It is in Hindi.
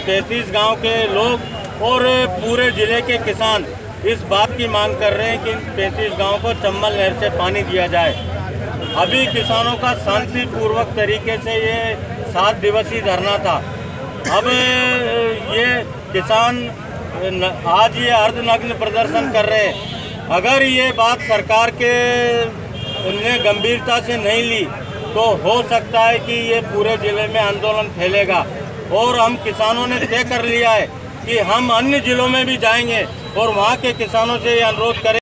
33 गांव के लोग और पूरे ज़िले के किसान इस बात की मांग कर रहे हैं कि 35 गांव को चंबल नहर से पानी दिया जाए। अभी किसानों का शांतिपूर्वक तरीके से ये 7 दिवसीय धरना था। अब ये किसान आज ये अर्धनग्न प्रदर्शन कर रहे हैं। अगर ये बात सरकार के ने गंभीरता से नहीं ली तो हो सकता है कि ये पूरे ज़िले में आंदोलन फैलेगा। और हम किसानों ने तय कर लिया है कि हम अन्य ज़िलों में भी जाएंगे और वहाँ के किसानों से ये अनुरोध करें